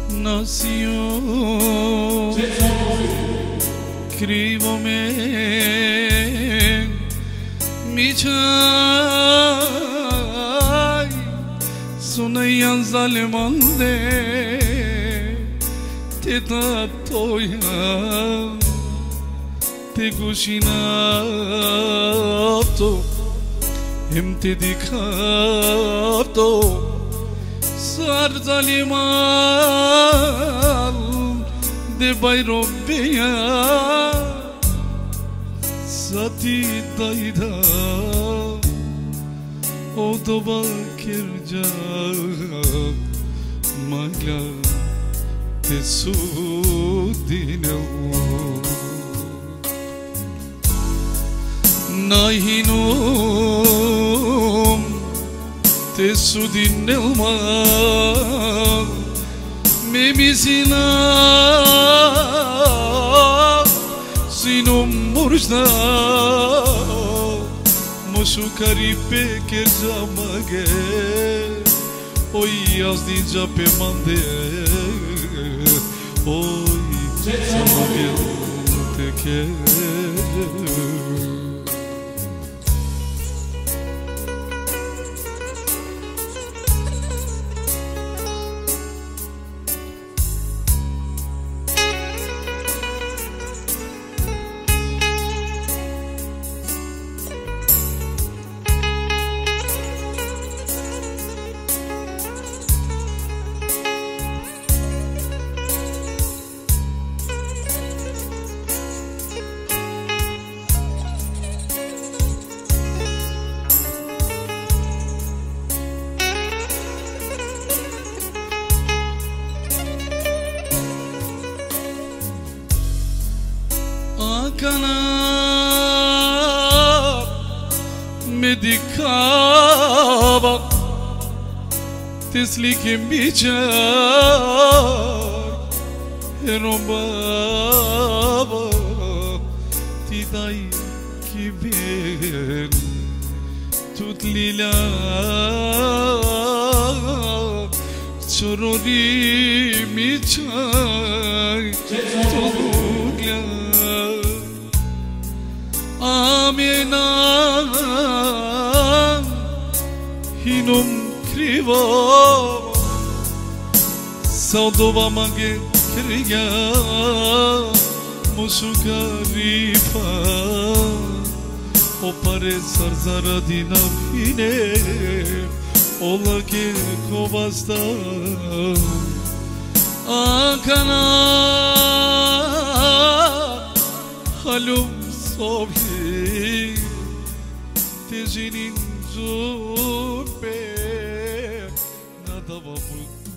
nació, crivo me mi çay sunayan zalimande te tatoya te gushinato hem te dikhato sar zalimal de bayrobeya sati dayda o doba kirja magla te sudino nahinum te sudinelma memisina sinum murjna moshukari pe kerjamage oi yazdi jape mande oi samagel teke Kanar medicava tesli che mi e rombava ti dai che ben tut lila chorori mi tugla amena hinum krivo saudova mange kriya musukarifa o pare sarzara dina fine ola ke kovasta akana halum sobi tejinin zurbe nadava